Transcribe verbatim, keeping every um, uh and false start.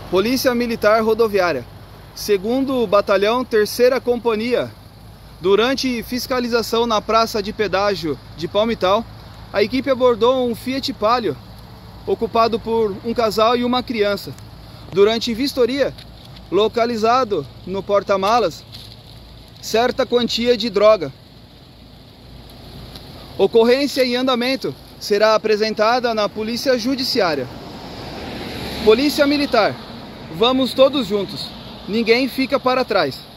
Polícia Militar Rodoviária, segundo Batalhão, terceira Companhia. Durante fiscalização na praça de pedágio de Palmital, a equipe abordou um Fiat Palio, ocupado por um casal e uma criança. Durante vistoria, localizado no porta-malas certa quantia de droga. Ocorrência em andamento será apresentada na Polícia Judiciária. Polícia Militar, vamos todos juntos, ninguém fica para trás.